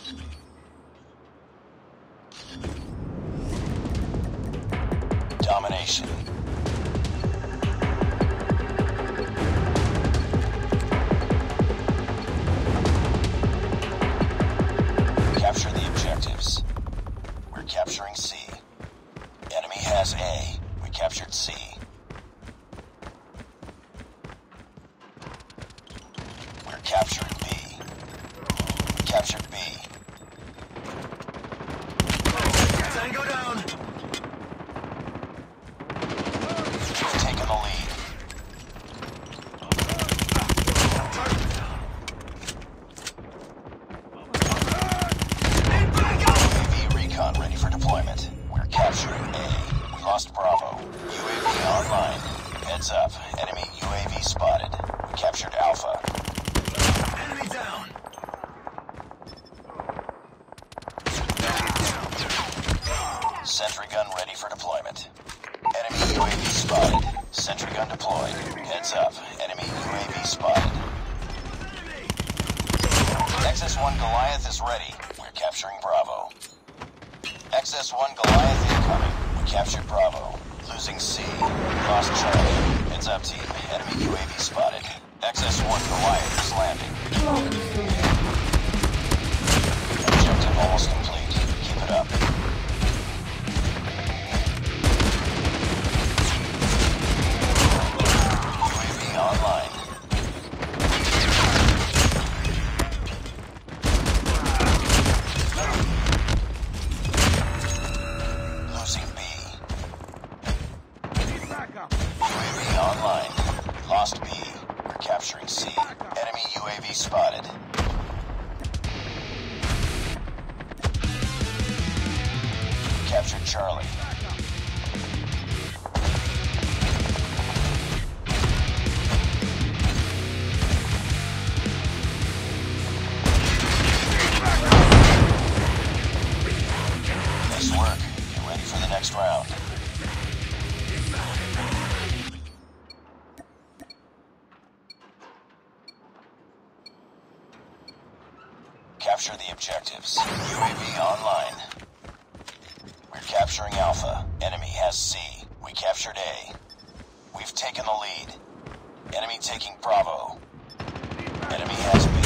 Domination. Capture the objectives. We're capturing C. Enemy has A. We captured C. We're capturing B. We captured B. Tango down! We've taken the lead. UAV recon ready for deployment. We're capturing A. We lost Bravo. UAV online. Heads up. Enemy UAV spotted. We captured Alpha. Enemy down! Sentry gun ready for deployment. Enemy UAV spotted. Sentry gun deployed. Heads up. Enemy UAV spotted. XS-1 Goliath is ready. We're capturing Bravo. XS-1 Goliath incoming. We captured Bravo. Losing C. Lost Charlie. Heads up, team. Enemy UAV spotted. XS-1 Goliath is landing. Objective almost complete. Keep it up. UAV online. Losing B. UAV online. Lost B. We're capturing C. Enemy UAV spotted. Captured Charlie. Nice work. Get ready for the next round. Capture the objectives. UAV online. We're capturing Alpha. Enemy has C. We captured A. We've taken the lead. Enemy taking Bravo. Enemy has B.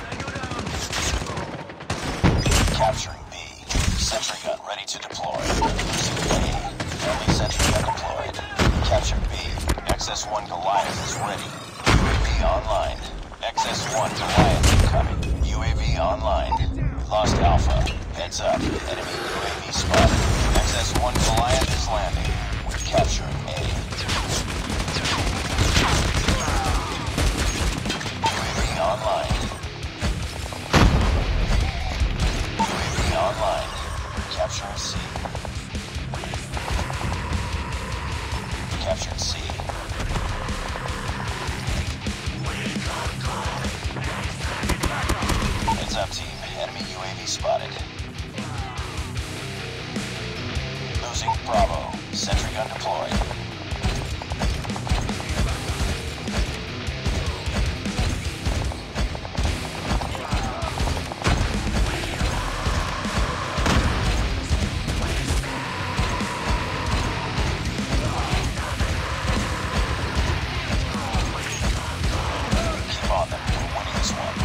Capturing B. Sentry gun ready to deploy. Losing A. Friendly sentry gun deployed. Captured B. XS-1 Goliath is ready. UAV online. XS-1 Goliath incoming. UAV online. Lost Alpha. Heads up. Enemy UAV spotted. XS-1 Goliath is landing. We're capturing A. UAV online. UAV online. Capturing C. Captured C. Heads up, team. Enemy UAV spotted. Losing Bravo. Sentry gun deployed. Keep on them. We're winning this one.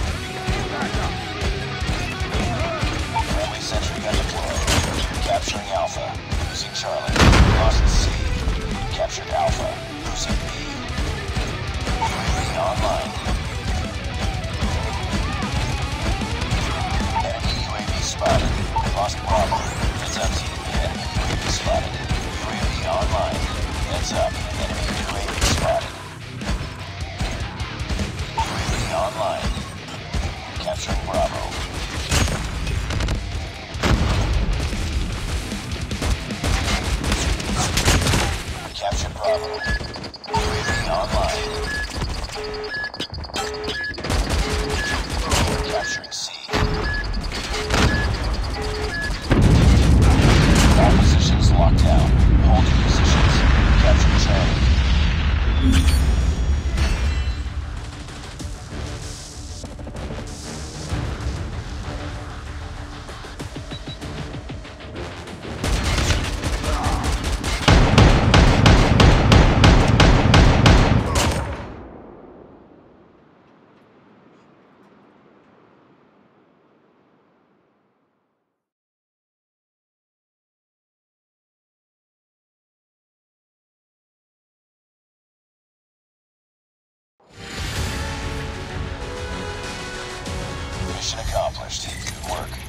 Friendly sentry gun deployed. Capturing Alpha. Losing Charlie. Lost C. Captured Alpha. Losing B. UAV online. Enemy UAV spotted. Lost Bravo. Heads up, team. Enemy UAV spotted. UAV online. Heads up. Enemy UAV spotted. UAV online. Capturing Bravo. Captured Bravo. UAV online. Capturing C. All positions locked down. Holding positions. Capturing Charlie. Mission accomplished. Good work.